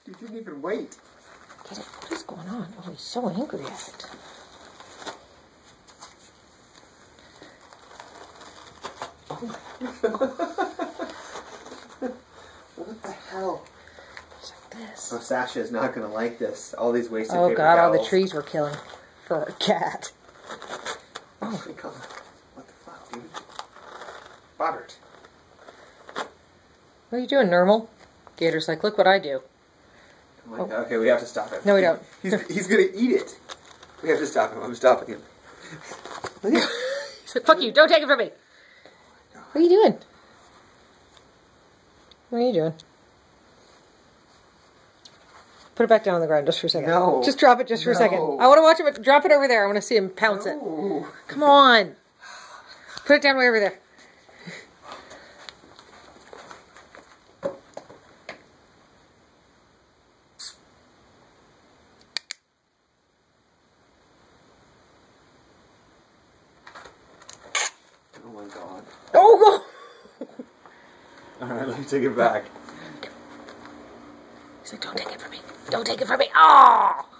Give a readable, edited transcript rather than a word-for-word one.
He didn't even wait. Get it? What is going on? Oh, he's so angry at it. Oh. What the hell? It's like this. Oh, Sasha is not going to like this. All these wasted Oh paper God, all towels. the trees we're killing for our cat. Oh my God. What the fuck, dude? Robert. What are you doing, Normal? Gator's like, look what I do. Oh my God. Okay, we have to stop him. No, we don't. He's going to eat it. We have to stop him. I'm stopping him. He said, fuck you, don't take it from me. What are you doing? What are you doing? Put it back down on the ground just for a second. No. Just drop it just for a second. I want to watch him. Drop it over there. I want to see him pounce it. Come on. Put it down way over there. Oh my God. Oh, go. Alright, let me take it back. He's like, don't take it from me. Don't take it from me. Oh!